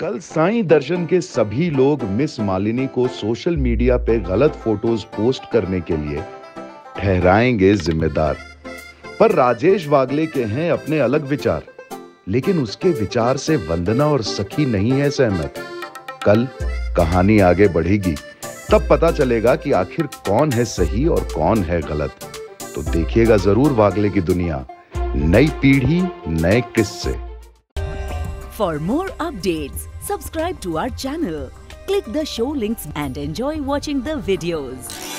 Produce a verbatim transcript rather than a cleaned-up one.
कल साईं दर्शन के सभी लोग मिस मालिनी को सोशल मीडिया पे गलत फोटोज पोस्ट करने के लिए ठहराएंगे जिम्मेदार। पर राजेश वागले के हैं अपने अलग विचार, लेकिन उसके विचार से वंदना और सखी नहीं है सहमत। कल कहानी आगे बढ़ेगी, तब पता चलेगा कि आखिर कौन है सही और कौन है गलत। तो देखिएगा जरूर वागले की दुनिया, नई पीढ़ी नए किस्से। For more updates, subscribe to our channel, click the show links and enjoy watching the videos.